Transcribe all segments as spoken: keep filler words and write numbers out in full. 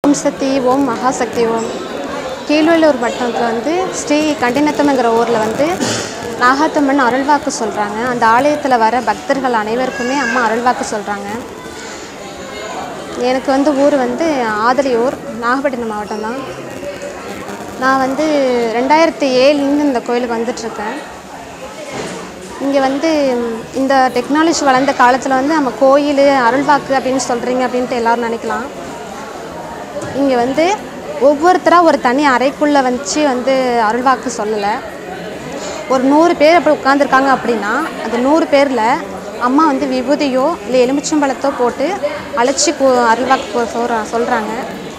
ஓம் சக்தி ஓம் மகாசக்தி ஓம். கீழ்வேலூர் வட்டத்தில் வந்து ஸ்ரீ கண்டினத்தம்ங்கிற ஊரில் வந்து நாகாத்தம்மன் அருள்வாக்கு சொல்கிறாங்க. அந்த ஆலயத்தில் வர பக்தர்கள் அனைவருக்குமே அம்மா அருள்வாக்கு சொல்கிறாங்க. எனக்கு வந்து ஊர் வந்து ஆதலியூர், நாகப்பட்டினம் மாவட்டம் தான். நான் வந்து ரெண்டாயிரத்தி ஏழுலேருந்து இந்த கோயிலுக்கு வந்துட்டுருக்கேன். இங்கே வந்து இந்த டெக்னாலஜி வளர்ந்த காலத்தில் வந்து நம்ம கோயில் அருள்வாக்கு அப்படின்னு சொல்கிறீங்க அப்படின்ட்டு எல்லோரும் நினைக்கலாம். இங்கே வந்து ஒவ்வொருத்தராக ஒரு தனி அறைக்குள்ளே வச்சு வந்து அருள்வாக்கு சொல்லலை. ஒரு நூறு பேர் அப்படி உட்காந்துருக்காங்க அப்படின்னா அந்த நூறு பேரில் அம்மா வந்து விபூதியோ இல்லை எலுமிச்சம்பழத்தோ போட்டு அழைச்சி அருள்வாக்கு சொல்கிற சொல்கிறாங்க.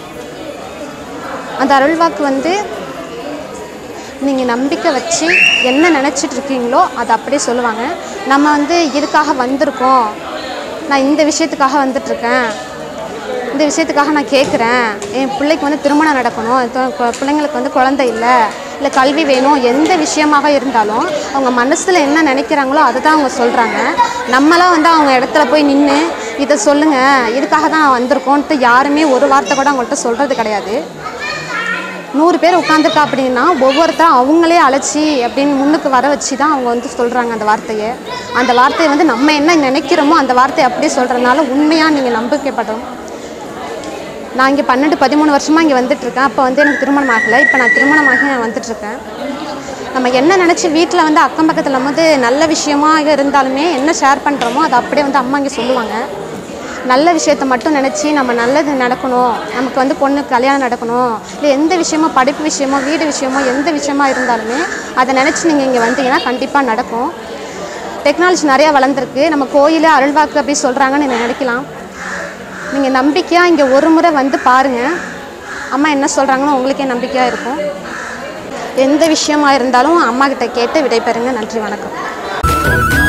அந்த அருள்வாக்கு வந்து நீங்கள் நம்பிக்கை வச்சு என்ன நினச்சிட்ருக்கீங்களோ அதை அப்படியே சொல்லுவாங்க. நம்ம வந்து இதுக்காக வந்திருக்கோம், நான் இந்த விஷயத்துக்காக வந்துட்டுருக்கேன், இந்த விஷயத்துக்காக நான் கேட்குறேன், என் பிள்ளைக்கு வந்து திருமணம் நடக்கணும், பிள்ளைங்களுக்கு வந்து குழந்தை இல்லை, இல்லை கல்வி வேணும், எந்த விஷயமாக இருந்தாலும் அவங்க மனசில் என்ன நினைக்கிறாங்களோ அதை தான் அவங்க சொல்கிறாங்க. நம்மளாம் வந்து அவங்க இடத்துல போய் நின்று இதை சொல்லுங்கள், இதுக்காக தான் வந்திருக்கோன்ட்டு யாருமே ஒரு வார்த்தை கூட அவங்கள்ட்ட சொல்கிறது கிடையாது. நூறு பேர் உட்காந்துருக்கா அப்படின்னா ஒவ்வொருத்தரும் அவங்களே அழைச்சி அப்படின்னு முன்னுக்கு வர வச்சு தான் அவங்க வந்து சொல்கிறாங்க அந்த வார்த்தையை. அந்த வார்த்தையை வந்து நம்ம என்ன நினைக்கிறோமோ அந்த வார்த்தையை அப்படியே சொல்கிறதுனால உண்மையாக நீங்கள் நம்பிக்கைப்படும். நான் இங்கே பன்னெண்டு பதிமூணு வருஷமாக இங்கே வந்துட்டுருக்கேன். அப்போ வந்து எனக்கு திருமணம் ஆகலை. இப்போ நான் திருமணமாகி நான் வந்துட்டுருக்கேன். நம்ம என்ன நினச்சி வீட்டில் வந்து அக்கம் பக்கத்தில் நம்ம வந்து நல்ல விஷயமாக இருந்தாலுமே என்ன ஷேர் பண்ணுறோமோ அதை அப்படியே வந்து அம்மா இங்கே சொல்லுவாங்க. நல்ல விஷயத்த மட்டும் நினச்சி நம்ம நல்லது நடக்கணும், நமக்கு வந்து பொண்ணு கல்யாணம் நடக்கணும், இல்லை எந்த விஷயமோ படிப்பு விஷயமோ வீடு விஷயமோ எந்த விஷயமா இருந்தாலுமே அதை நினச்சி நீங்கள் இங்கே வந்தீங்கன்னா கண்டிப்பாக நடக்கும். டெக்னாலஜி நிறையா வளர்ந்துருக்கு. நம்ம கோயில் அருள்வாக்கு அப்படி சொல்கிறாங்கன்னு நீங்கள் நினைக்கலாம். நீங்கள் நம்பிக்கையாக இங்கே ஒரு முறை வந்து பாருங்கள். அம்மா என்ன சொல்கிறாங்கன்னு உங்களுக்கே நம்பிக்கையாக இருக்கும். எந்த விஷயமா இருந்தாலும் அம்மா கிட்ட கேட்டு விடைபெறுங்க. நன்றி, வணக்கம்.